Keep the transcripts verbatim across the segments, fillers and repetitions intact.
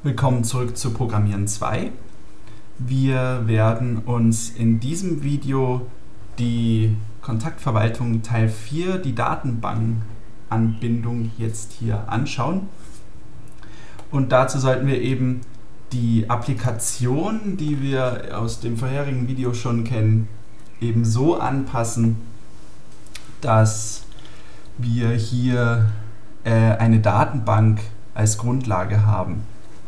Willkommen zurück zu Programmieren zwei. Wir werden uns in diesem Video die Kontaktverwaltung Teil vier, die Datenbankanbindung, jetzt hier anschauen. Und dazu sollten wir eben die Applikation, die wir aus dem vorherigen Video schon kennen, eben so anpassen, dass wir hier äh, eine Datenbank als Grundlage haben.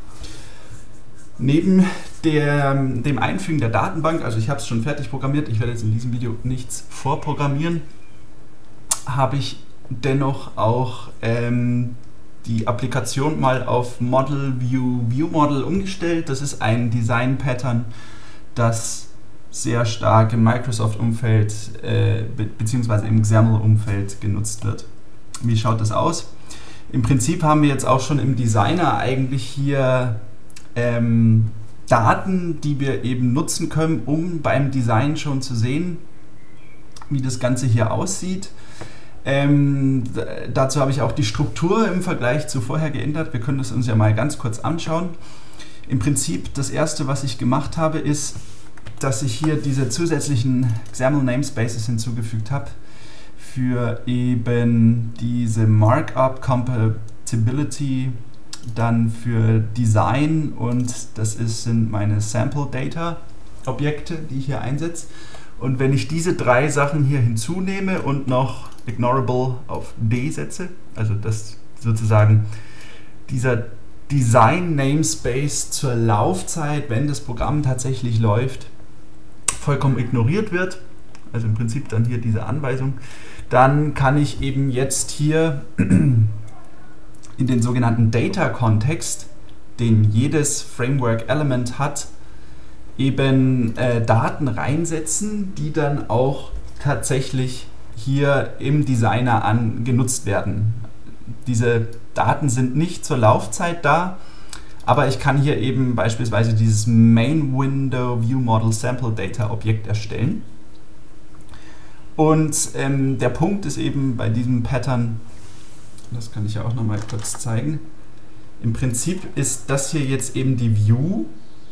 Neben der, dem Einfügen der Datenbank, also ich habe es schon fertig programmiert, ich werde jetzt in diesem Video nichts vorprogrammieren, habe ich dennoch auch ähm, die Applikation mal auf Model View View Model umgestellt. Das ist ein Design Pattern, das sehr stark im Microsoft-Umfeld äh, be beziehungsweise im XAML-Umfeld genutzt wird. Wie schaut das aus? Im Prinzip haben wir jetzt auch schon im Designer eigentlich hier Ähm, Daten, die wir eben nutzen können, um beim Design schon zu sehen, wie das Ganze hier aussieht. Ähm, dazu habe ich auch die Struktur im Vergleich zu vorher geändert. Wir können das uns ja mal ganz kurz anschauen. Im Prinzip das erste, was ich gemacht habe, ist, dass ich hier diese zusätzlichen XAML Namespaces hinzugefügt habe für eben diese Markup Compatibility, dann für Design, und das ist, sind meine Sample Data Objekte, die ich hier einsetze. Und wenn ich diese drei Sachen hier hinzunehme und noch Ignorable auf D setze, also dass sozusagen dieser Design Namespace zur Laufzeit, wenn das Programm tatsächlich läuft, vollkommen ignoriert wird, also im Prinzip dann hier diese Anweisung, dann kann ich eben jetzt hier in den sogenannten Data-Kontext, den jedes Framework-Element hat, eben äh, Daten reinsetzen, die dann auch tatsächlich hier im Designer an genutzt werden. Diese Daten sind nicht zur Laufzeit da, aber ich kann hier eben beispielsweise dieses Main Window View Model Sample Data Objekt erstellen. Und ähm, der Punkt ist eben bei diesem Pattern, das kann ich ja auch noch mal kurz zeigen. Im Prinzip ist das hier jetzt eben die View,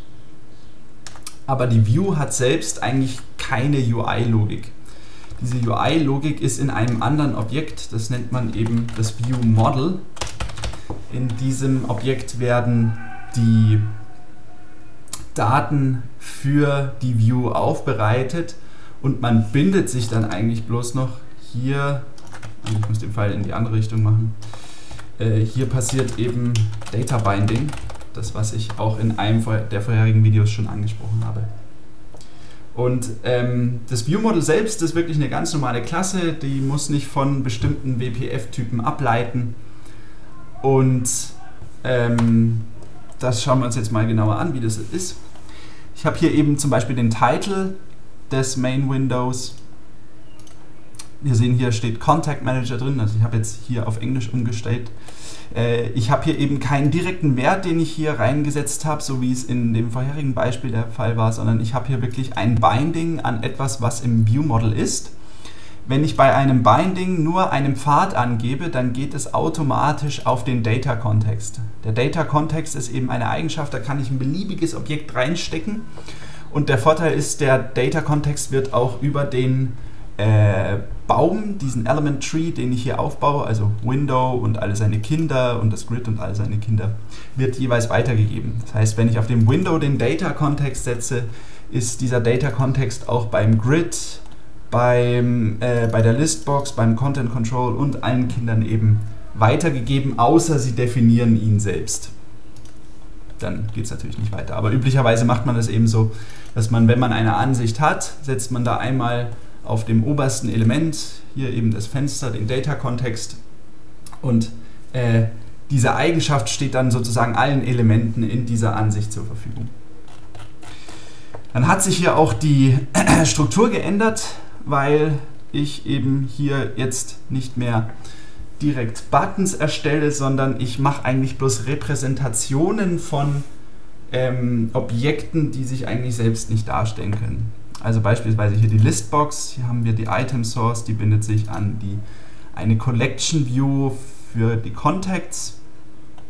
aber die View hat selbst eigentlich keine U I-Logik. Diese U I-Logik ist in einem anderen Objekt, das nennt man eben das View Model. In diesem Objekt werden die Daten für die View aufbereitet und man bindet sich dann eigentlich bloß noch hier. Ich muss den Pfeil in die andere Richtung machen. Äh, hier passiert eben Data Binding, das, was ich auch in einem der vorherigen Videos schon angesprochen habe. Und ähm, das ViewModel selbst ist wirklich eine ganz normale Klasse, die muss nicht von bestimmten W P F-Typen ableiten. Und ähm, das schauen wir uns jetzt mal genauer an, wie das ist. Ich habe hier eben zum Beispiel den Title des Main Windows. Wir sehen, hier steht Contact Manager drin, also ich habe jetzt hier auf Englisch umgestellt. Äh, ich habe hier eben keinen direkten Wert, den ich hier reingesetzt habe, so wie es in dem vorherigen Beispiel der Fall war, sondern ich habe hier wirklich ein Binding an etwas, was im ViewModel ist. Wenn ich bei einem Binding nur einen Pfad angebe, dann geht es automatisch auf den Data-Kontext. Der Data-Kontext ist eben eine Eigenschaft, da kann ich ein beliebiges Objekt reinstecken, und der Vorteil ist, der Data-Kontext wird auch über den Äh, Baum, diesen Element Tree, den ich hier aufbaue, also Window und alle seine Kinder und das Grid und alle seine Kinder, wird jeweils weitergegeben. Das heißt, wenn ich auf dem Window den Data-Kontext setze, ist dieser Data-Kontext auch beim Grid, beim, äh, bei der Listbox, beim Content Control und allen Kindern eben weitergegeben, außer sie definieren ihn selbst. Dann geht es natürlich nicht weiter. Aber üblicherweise macht man das eben so, dass man, wenn man eine Ansicht hat, setzt man da einmal auf dem obersten Element, hier eben das Fenster, den Data-Kontext, und äh, diese Eigenschaft steht dann sozusagen allen Elementen in dieser Ansicht zur Verfügung. Dann hat sich hier auch die Struktur geändert, weil ich eben hier jetzt nicht mehr direkt Buttons erstelle, sondern ich mache eigentlich bloß Repräsentationen von ähm, Objekten, die sich eigentlich selbst nicht darstellen können. Also beispielsweise hier die Listbox, hier haben wir die Item Source, die bindet sich an die, eine Collection View für die Contacts.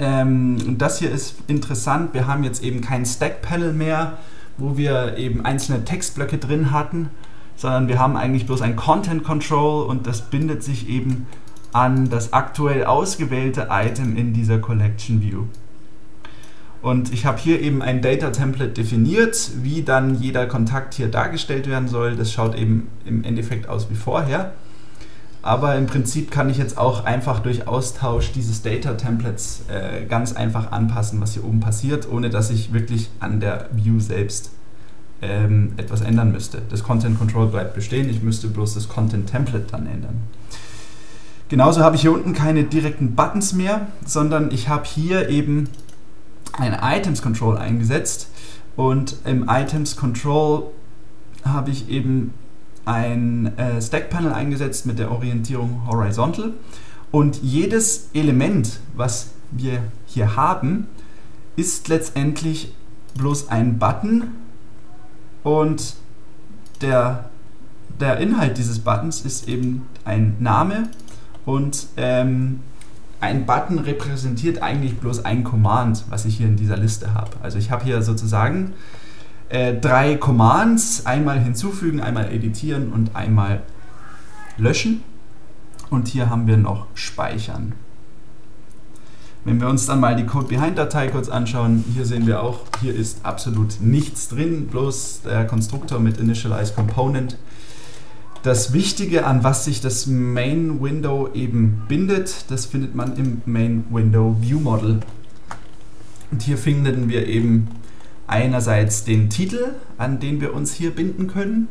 Ähm, und das hier ist interessant, wir haben jetzt eben kein Stack-Panel mehr, wo wir eben einzelne Textblöcke drin hatten, sondern wir haben eigentlich bloß ein Content Control und das bindet sich eben an das aktuell ausgewählte Item in dieser Collection View. Und ich habe hier eben ein Data Template definiert, wie dann jeder Kontakt hier dargestellt werden soll. Das schaut eben im Endeffekt aus wie vorher. Aber im Prinzip kann ich jetzt auch einfach durch Austausch dieses Data Templates äh, ganz einfach anpassen, was hier oben passiert, ohne dass ich wirklich an der View selbst ähm, etwas ändern müsste. Das Content Control bleibt bestehen, ich müsste bloß das Content Template dann ändern. Genauso habe ich hier unten keine direkten Buttons mehr, sondern ich habe hier eben ein Items Control eingesetzt und im Items Control habe ich eben ein äh, Stack Panel eingesetzt mit der Orientierung Horizontal und jedes Element, was wir hier haben, ist letztendlich bloß ein Button und der, der Inhalt dieses Buttons ist eben ein Name und ähm, ein Button repräsentiert eigentlich bloß ein Command, was ich hier in dieser Liste habe. Also ich habe hier sozusagen äh, drei Commands, einmal hinzufügen, einmal editieren und einmal löschen. Und hier haben wir noch speichern. Wenn wir uns dann mal die Code-Behind-Datei kurz anschauen, hier sehen wir auch, hier ist absolut nichts drin, bloß der Konstruktor mit Initialize Component. Das Wichtige, an was sich das Main Window eben bindet, das findet man im Main Window View Model. Und hier finden wir eben einerseits den Titel, an den wir uns hier binden können.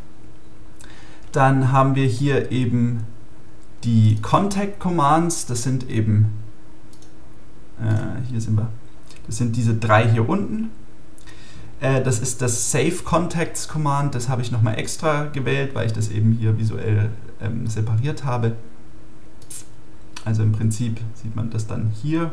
Dann haben wir hier eben die Contact Commands, das sind eben, äh, hier sind wir, das sind diese drei hier unten. Äh, das ist das Save Contacts Command, das habe ich nochmal extra gewählt, weil ich das eben hier visuell ähm, separiert habe. Also im Prinzip sieht man das dann hier.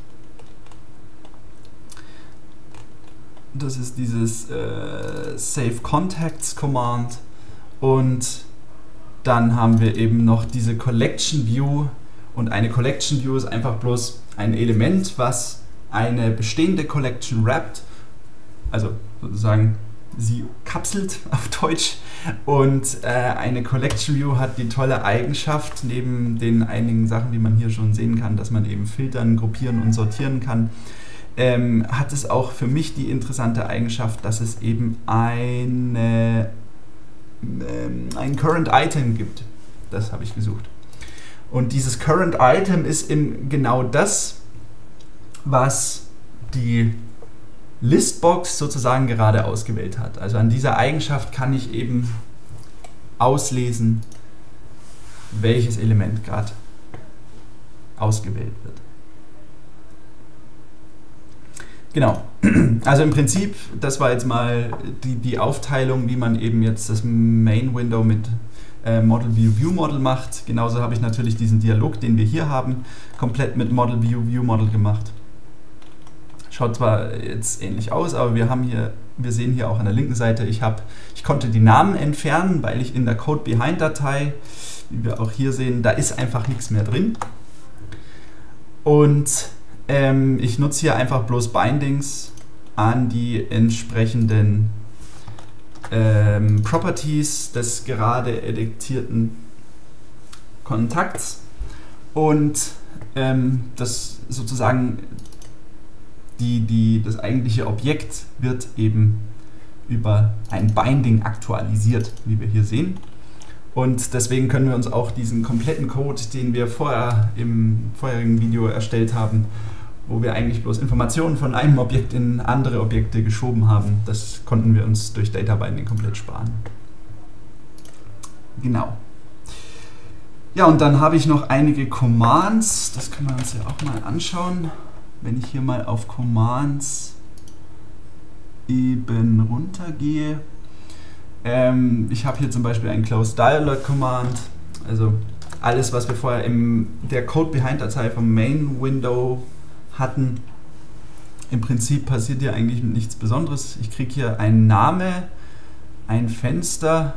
Das ist dieses äh, Save Contacts Command und dann haben wir eben noch diese Collection View und eine Collection View ist einfach bloß ein Element, was eine bestehende Collection wrappt, also sozusagen sie kapselt auf Deutsch und äh, eine Collection View hat die tolle Eigenschaft, neben den einigen Sachen, wie man hier schon sehen kann, dass man eben filtern, gruppieren und sortieren kann, ähm, hat es auch für mich die interessante Eigenschaft, dass es eben eine ein Current Item gibt. Das habe ich gesucht. Und dieses Current Item ist eben genau das, was die Listbox sozusagen gerade ausgewählt hat. Also an dieser Eigenschaft kann ich eben auslesen, welches Element gerade ausgewählt wird. Genau, also im Prinzip, das war jetzt mal die, die Aufteilung, wie man eben jetzt das Main Window mit äh, Model View View Model macht. Genauso habe ich natürlich diesen Dialog, den wir hier haben, komplett mit Model View View Model gemacht. Schaut zwar jetzt ähnlich aus, aber wir haben hier, wir sehen hier auch an der linken Seite, ich, hab, ich konnte die Namen entfernen, weil ich in der Code Behind Datei, wie wir auch hier sehen, da ist einfach nichts mehr drin. Und Ähm, ich nutze hier einfach bloß Bindings an die entsprechenden ähm, Properties des gerade editierten Kontakts und ähm, das sozusagen die, die, das eigentliche Objekt wird eben über ein Binding aktualisiert, wie wir hier sehen. Und deswegen können wir uns auch diesen kompletten Code, den wir vorher im vorherigen Video erstellt haben, wo wir eigentlich bloß Informationen von einem Objekt in andere Objekte geschoben haben, das konnten wir uns durch Data Binding komplett sparen. Genau. Ja, und dann habe ich noch einige Commands, das können wir uns ja auch mal anschauen. Wenn ich hier mal auf Commands eben runtergehe, ähm, ich habe hier zum Beispiel ein Close Dialog Command, also alles, was wir vorher in der Code Behind Datei vom Main Window hatten. Im Prinzip passiert hier eigentlich nichts Besonderes. Ich kriege hier einen Name, ein Fenster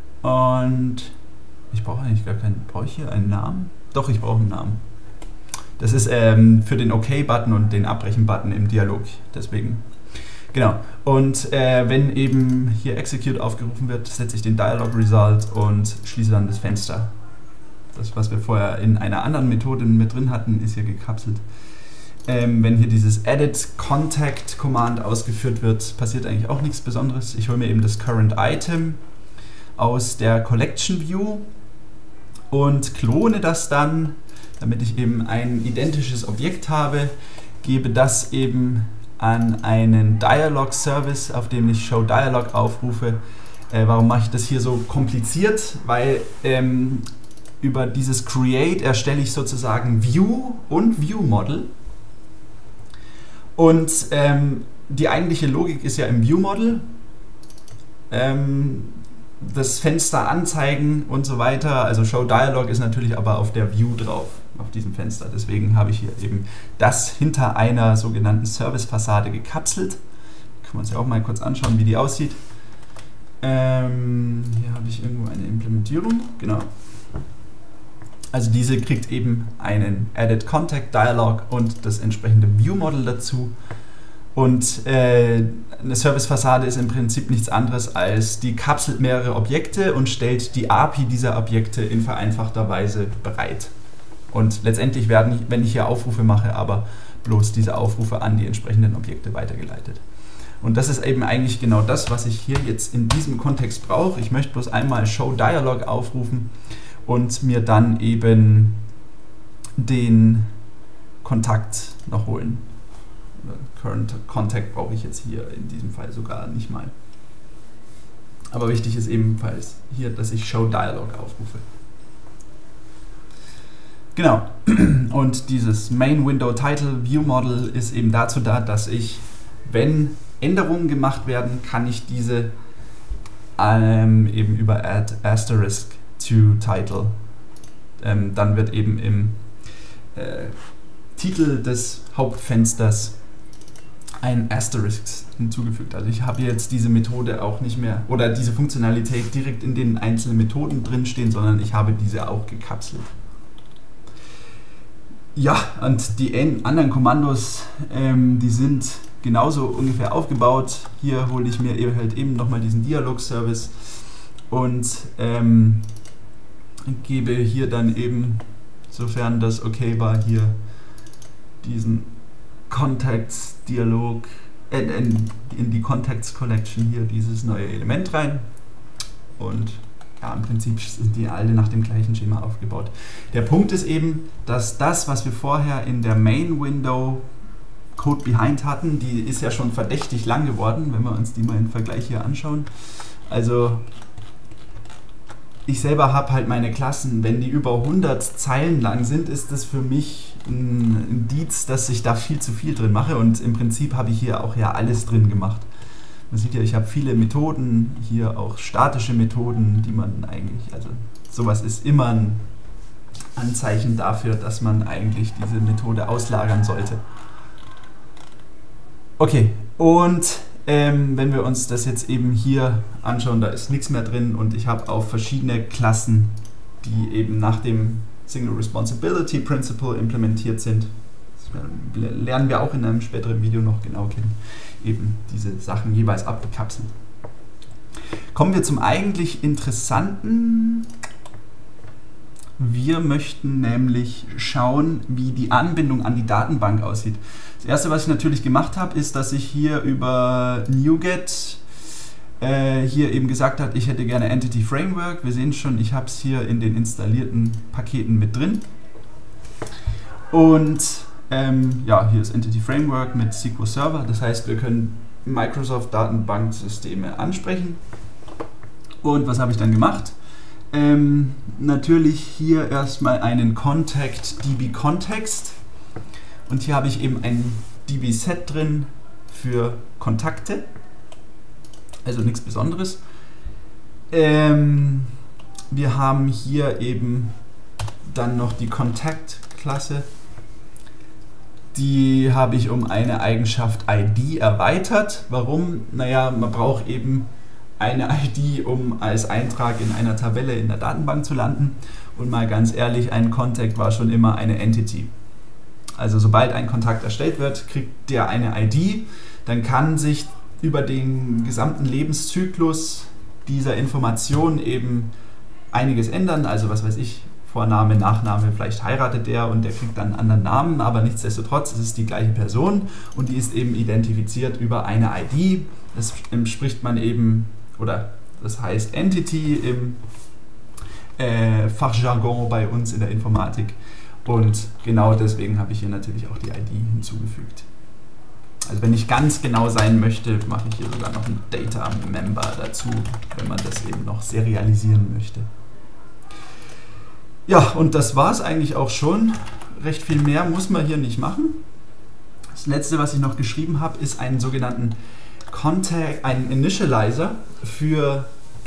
und ich brauche eigentlich gar keinen, brauche ich hier einen Namen? Doch, ich brauche einen Namen. Das ist ähm, für den OK-Button und den Abbrechen-Button im Dialog. Deswegen. Genau. Und äh, wenn eben hier Execute aufgerufen wird, setze ich den Dialog Result und schließe dann das Fenster. Das, was wir vorher in einer anderen Methode mit drin hatten, ist hier gekapselt. Ähm, wenn hier dieses Edit Contact Command ausgeführt wird, passiert eigentlich auch nichts Besonderes. Ich hole mir eben das Current Item aus der Collection View und klone das dann, damit ich eben ein identisches Objekt habe, gebe das eben an einen Dialog Service, auf dem ich Show Dialog aufrufe. Äh, warum mache ich das hier so kompliziert? Weil ähm, über dieses Create erstelle ich sozusagen View und View Model. Und ähm, die eigentliche Logik ist ja im View Model. Ähm, das Fenster anzeigen und so weiter. Also Show Dialog ist natürlich aber auf der View drauf, auf diesem Fenster. Deswegen habe ich hier eben das hinter einer sogenannten Service-Fassade gekapselt. Können wir uns ja auch mal kurz anschauen, wie die aussieht. Ähm, hier habe ich irgendwo eine Implementierung. Genau. Also diese kriegt eben einen Edit Contact Dialog und das entsprechende View Model dazu. Und äh, eine Service-Fassade ist im Prinzip nichts anderes als, die kapselt mehrere Objekte und stellt die A P I dieser Objekte in vereinfachter Weise bereit. Und letztendlich werden, wenn ich hier Aufrufe mache, aber bloß diese Aufrufe an die entsprechenden Objekte weitergeleitet. Und das ist eben eigentlich genau das, was ich hier jetzt in diesem Kontext brauche. Ich möchte bloß einmal Show Dialog aufrufen und mir dann eben den Kontakt noch holen. Current Contact brauche ich jetzt hier in diesem Fall sogar nicht mal. Aber wichtig ist ebenfalls hier, dass ich Show Dialog aufrufe. Genau. Und dieses Main Window Title View Model ist eben dazu da, dass ich, wenn Änderungen gemacht werden, kann ich diese ähm, eben über Add Asterisk to Title. Ähm, dann wird eben im äh, Titel des Hauptfensters ein Asterisk hinzugefügt. Also ich habe jetzt diese Methode auch nicht mehr, oder diese Funktionalität direkt in den einzelnen Methoden drin stehen, sondern ich habe diese auch gekapselt. Ja, und die anderen Kommandos, ähm, die sind genauso ungefähr aufgebaut. Hier hole ich mir eben halt eben nochmal diesen Dialog-Service und ähm, gebe hier dann eben, sofern das okay war, hier diesen Contacts-Dialog äh, in, in die Contacts-Collection hier dieses neue Element rein. Und ja, im Prinzip sind die alle nach dem gleichen Schema aufgebaut. Der Punkt ist eben, dass das, was wir vorher in der Main-Window Code Behind hatten, die ist ja schon verdächtig lang geworden, wenn wir uns die mal im Vergleich hier anschauen. Also ich selber habe halt meine Klassen, wenn die über hundert Zeilen lang sind, ist das für mich ein Indiz, dass ich da viel zu viel drin mache, und im Prinzip habe ich hier auch ja alles drin gemacht. Man sieht ja, ich habe viele Methoden, hier auch statische Methoden, die man eigentlich, also sowas ist immer ein Anzeichen dafür, dass man eigentlich diese Methode auslagern sollte. Okay, und ähm, wenn wir uns das jetzt eben hier anschauen, da ist nichts mehr drin und ich habe auch verschiedene Klassen, die eben nach dem Single Responsibility Principle implementiert sind. Das lernen wir auch in einem späteren Video noch genau kennen, eben diese Sachen jeweils abgekapselt. Kommen wir zum eigentlich Interessanten. Wir möchten nämlich schauen, wie die Anbindung an die Datenbank aussieht. Das erste, was ich natürlich gemacht habe, ist, dass ich hier über NuGet äh, hier eben gesagt habe, ich hätte gerne Entity Framework. Wir sehen schon, ich habe es hier in den installierten Paketen mit drin. Und ähm, ja, hier ist Entity Framework mit S Q L Server. Das heißt, wir können Microsoft Datenbanksysteme ansprechen. Und was habe ich dann gemacht? Ähm, natürlich hier erstmal einen Contact D B Context. Und hier habe ich eben ein D B Set drin für Kontakte. Also nichts Besonderes. Ähm, wir haben hier eben dann noch die Contact-Klasse. Die habe ich um eine Eigenschaft I D erweitert. Warum? Naja, man braucht eben eine I D, um als Eintrag in einer Tabelle in der Datenbank zu landen. Und mal ganz ehrlich, ein Contact war schon immer eine Entity. Also sobald ein Kontakt erstellt wird, kriegt der eine I D, dann kann sich über den gesamten Lebenszyklus dieser Information eben einiges ändern, also was weiß ich, Vorname, Nachname, vielleicht heiratet der und der kriegt dann einen anderen Namen, aber nichtsdestotrotz ist es die gleiche Person und die ist eben identifiziert über eine I D. Das spricht man eben, oder das heißt Entity im äh, Fachjargon bei uns in der Informatik. Und genau deswegen habe ich hier natürlich auch die I D hinzugefügt. Also wenn ich ganz genau sein möchte, mache ich hier sogar noch einen Data Member dazu, wenn man das eben noch serialisieren möchte. Ja, und das war es eigentlich auch schon. Recht viel mehr muss man hier nicht machen. Das letzte, was ich noch geschrieben habe, ist einen sogenannten Contact, einen Initializer für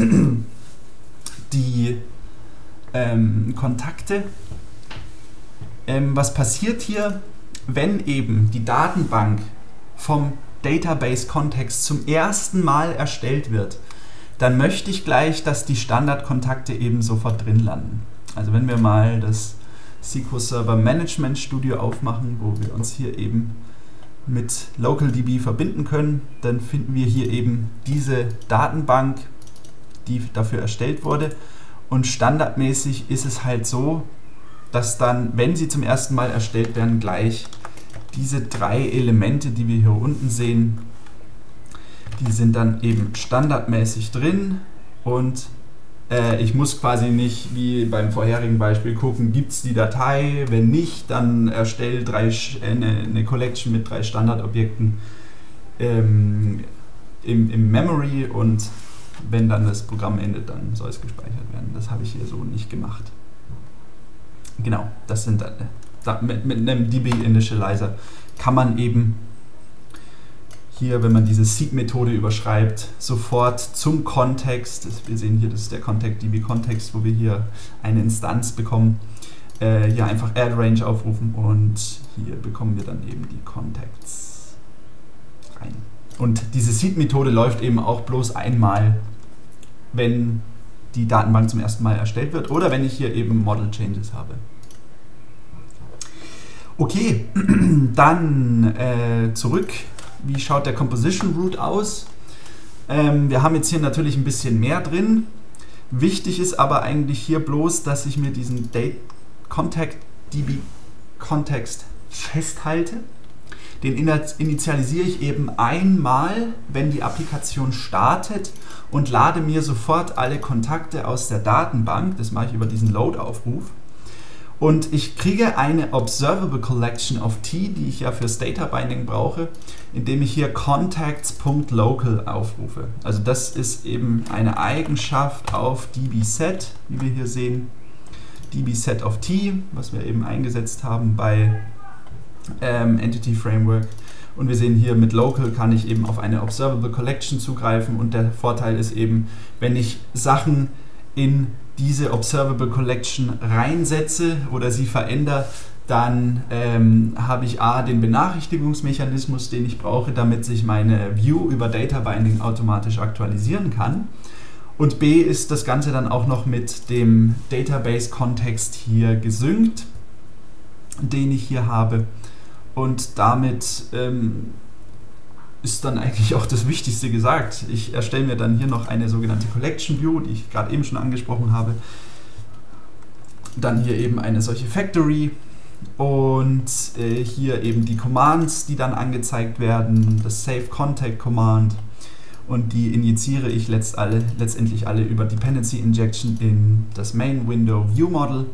die ähm, Kontakte. Ähm, was passiert hier, wenn eben die Datenbank vom Database-Kontext zum ersten Mal erstellt wird, dann möchte ich gleich, dass die Standardkontakte eben sofort drin landen. Also wenn wir mal das S Q L Server Management Studio aufmachen, wo wir uns hier eben mit LocalDB verbinden können, dann finden wir hier eben diese Datenbank, die dafür erstellt wurde. Und standardmäßig ist es halt so, dass dann, wenn sie zum ersten Mal erstellt werden, gleich diese drei Elemente, die wir hier unten sehen, die sind dann eben standardmäßig drin und äh, ich muss quasi nicht wie beim vorherigen Beispiel gucken, gibt es die Datei, wenn nicht, dann erstelle drei, äh, eine, eine Collection mit drei Standardobjekten ähm, im, im Memory und wenn dann das Programm endet, dann soll es gespeichert werden. Das habe ich hier so nicht gemacht. Genau, das sind dann, da, mit, mit einem D B Initializer kann man eben hier, wenn man diese Seed-Methode überschreibt, sofort zum Kontext, wir sehen hier, das ist der Contact D B Kontext, wo wir hier eine Instanz bekommen, äh, hier einfach Add Range aufrufen und hier bekommen wir dann eben die Contacts rein. Und diese Seed-Methode läuft eben auch bloß einmal, wenn die Datenbank zum ersten Mal erstellt wird oder wenn ich hier eben Model Changes habe. Okay, dann äh, zurück. Wie schaut der Composition Root aus? Ähm, wir haben jetzt hier natürlich ein bisschen mehr drin. Wichtig ist aber eigentlich hier bloß, dass ich mir diesen Date Contact D B Kontext festhalte. Den initialisiere ich eben einmal, wenn die Applikation startet und lade mir sofort alle Kontakte aus der Datenbank. Das mache ich über diesen Load-Aufruf. Und ich kriege eine Observable Collection of T, die ich ja fürs Data Binding brauche, indem ich hier contacts.local aufrufe. Also das ist eben eine Eigenschaft auf dbset, wie wir hier sehen. dbset of T, was wir eben eingesetzt haben bei ähm, Entity Framework. Und wir sehen hier, mit Local kann ich eben auf eine Observable Collection zugreifen und der Vorteil ist eben, wenn ich Sachen in diese Observable Collection reinsetze oder sie verändere, dann ähm, habe ich A, den Benachrichtigungsmechanismus, den ich brauche, damit sich meine View über Data Binding automatisch aktualisieren kann. Und B, ist das Ganze dann auch noch mit dem Database-Kontext hier gesynkt, den ich hier habe. Und damit ähm, ist dann eigentlich auch das Wichtigste gesagt. Ich erstelle mir dann hier noch eine sogenannte Collection View, die ich gerade eben schon angesprochen habe. Dann hier eben eine solche Factory und äh, hier eben die Commands, die dann angezeigt werden, das Save Contact Command und die injiziere ich letzt alle, letztendlich alle über Dependency Injection in das Main Window View Model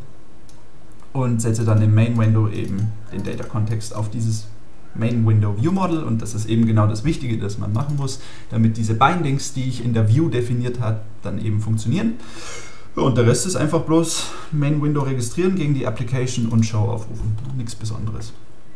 und setze dann im Main Window eben den Data Kontext auf dieses Main Window View Model und das ist eben genau das Wichtige, das man machen muss, damit diese Bindings, die ich in der View definiert habe, dann eben funktionieren. Und der Rest ist einfach bloß Main Window registrieren gegen die Application und Show aufrufen. Nichts Besonderes.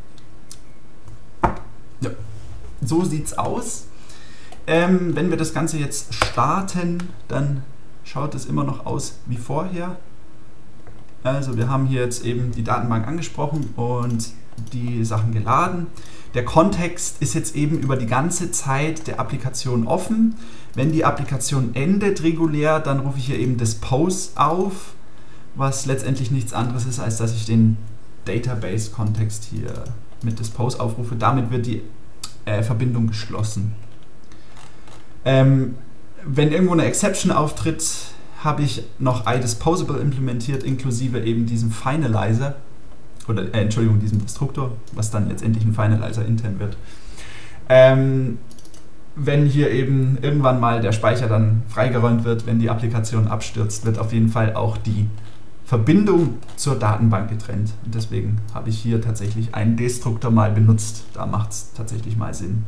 Ja, so sieht's aus. Ähm, wenn wir das Ganze jetzt starten, dann schaut es immer noch aus wie vorher. Also wir haben hier jetzt eben die Datenbank angesprochen und die Sachen geladen. Der Kontext ist jetzt eben über die ganze Zeit der Applikation offen. Wenn die Applikation endet regulär, dann rufe ich hier eben das Pose auf, was letztendlich nichts anderes ist, als dass ich den Database-Kontext hier mit Dispose aufrufe, damit wird die äh, Verbindung geschlossen. Ähm, wenn irgendwo eine Exception auftritt, habe ich noch iDisposable implementiert, inklusive eben diesem Finalizer, oder äh, Entschuldigung, diesem Destruktor, was dann letztendlich ein Finalizer intern wird. Ähm, wenn hier eben irgendwann mal der Speicher dann freigeräumt wird, wenn die Applikation abstürzt, wird auf jeden Fall auch die Verbindung zur Datenbank getrennt. Und deswegen habe ich hier tatsächlich einen Destruktor mal benutzt. Da macht es tatsächlich mal Sinn.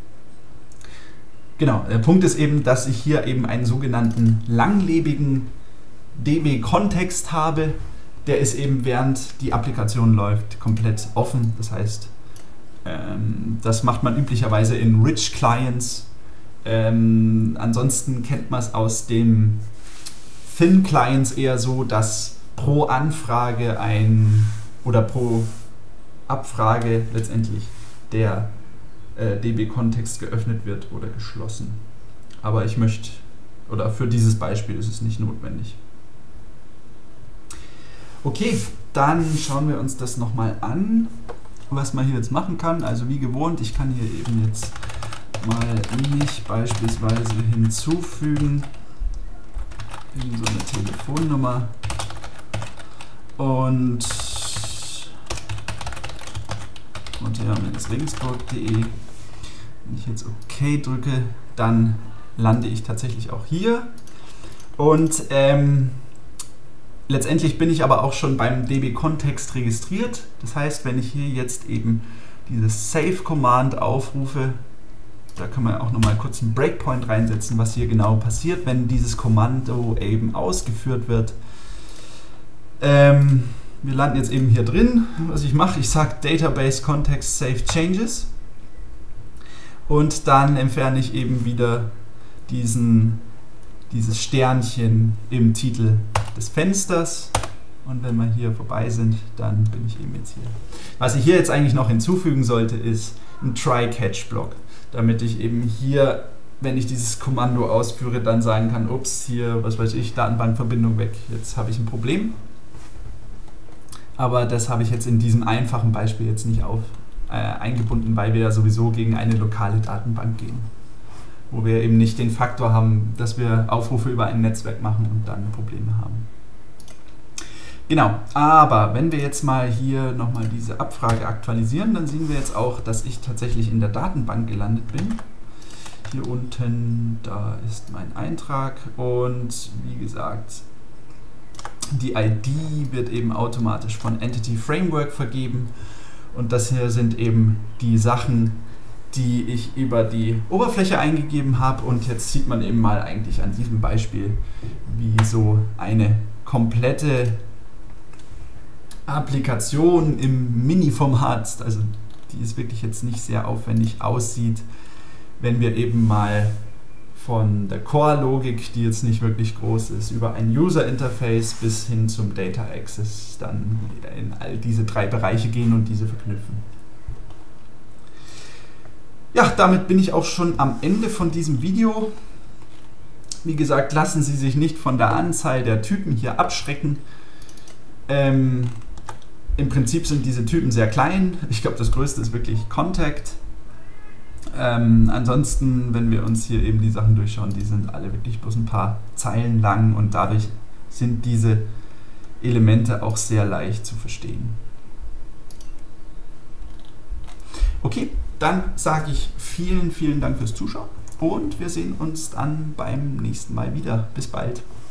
Genau, der Punkt ist eben, dass ich hier eben einen sogenannten langlebigen D B-Kontext habe. Der ist eben, während die Applikation läuft, komplett offen. Das heißt, ähm, das macht man üblicherweise in Rich Clients. Ähm, ansonsten kennt man es aus den Thin Clients eher so, dass pro Anfrage ein oder pro Abfrage letztendlich der äh, D B-Kontext geöffnet wird oder geschlossen. Aber ich möchte, oder für dieses Beispiel ist es nicht notwendig. Okay, dann schauen wir uns das nochmal an, was man hier jetzt machen kann. Also wie gewohnt, ich kann hier eben jetzt mal mich beispielsweise hinzufügen, in so eine Telefonnummer und regensburg punkt de. Wenn ich jetzt OK drücke, dann lande ich tatsächlich auch hier. Und ähm, letztendlich bin ich aber auch schon beim D B-Kontext registriert. Das heißt, wenn ich hier jetzt eben dieses Save-Command aufrufe, da kann man auch nochmal kurz einen Breakpoint reinsetzen, was hier genau passiert, wenn dieses Kommando eben ausgeführt wird. Ähm, wir landen jetzt eben hier drin. Was ich mache, ich sage Database Context Save Changes und dann entferne ich eben wieder diesen, dieses Sternchen im Titel des Fensters. Und wenn wir hier vorbei sind, dann bin ich eben jetzt hier. Was ich hier jetzt eigentlich noch hinzufügen sollte, ist ein Try-Catch-Block, damit ich eben hier, wenn ich dieses Kommando ausführe, dann sagen kann, ups, hier, was weiß ich, Datenbankverbindung weg, jetzt habe ich ein Problem. Aber das habe ich jetzt in diesem einfachen Beispiel jetzt nicht auf, äh, eingebunden, weil wir ja sowieso gegen eine lokale Datenbank gehen, wo wir eben nicht den Faktor haben, dass wir Aufrufe über ein Netzwerk machen und dann Probleme haben. Genau, aber wenn wir jetzt mal hier nochmal diese Abfrage aktualisieren, dann sehen wir jetzt auch, dass ich tatsächlich in der Datenbank gelandet bin. Hier unten, da ist mein Eintrag und wie gesagt, die I D wird eben automatisch von Entity Framework vergeben und das hier sind eben die Sachen, die ich über die Oberfläche eingegeben habe und jetzt sieht man eben mal eigentlich an diesem Beispiel, wie so eine komplette Applikation im Mini-Format, also die ist wirklich jetzt nicht sehr aufwendig aussieht, wenn wir eben mal von der Core-Logik, die jetzt nicht wirklich groß ist, über ein User-Interface bis hin zum Data Access dann in all diese drei Bereiche gehen und diese verknüpfen. Ja, damit bin ich auch schon am Ende von diesem Video. Wie gesagt, lassen Sie sich nicht von der Anzahl der Typen hier abschrecken. Ähm, Im Prinzip sind diese Typen sehr klein. Ich glaube, das größte ist wirklich Contact. Ähm, ansonsten, wenn wir uns hier eben die Sachen durchschauen, die sind alle wirklich bloß ein paar Zeilen lang und dadurch sind diese Elemente auch sehr leicht zu verstehen. Okay, dann sage ich vielen, vielen Dank fürs Zuschauen und wir sehen uns dann beim nächsten Mal wieder. Bis bald.